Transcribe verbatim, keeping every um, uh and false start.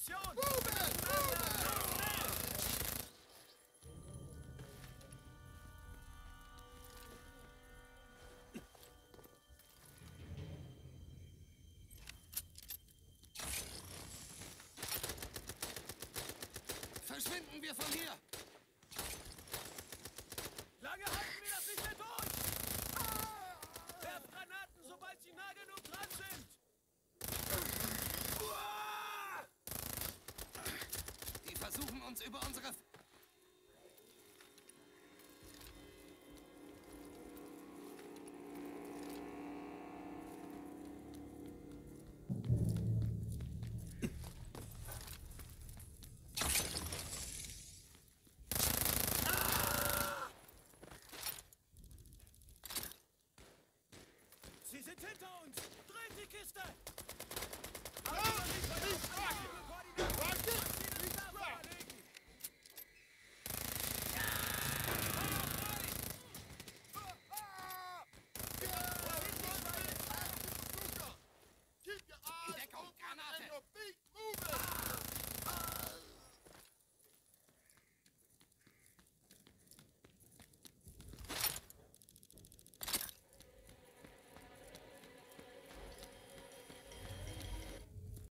Position! Movement! Movement! Verschwinden wir von hier! Lange halten wir das nicht mehr durch! Werft Granaten, sobald sie nah genug dran sind! Die versuchen uns über unsere... Sie sind hinter uns! Dreht die Kiste! Ah, ich, ah,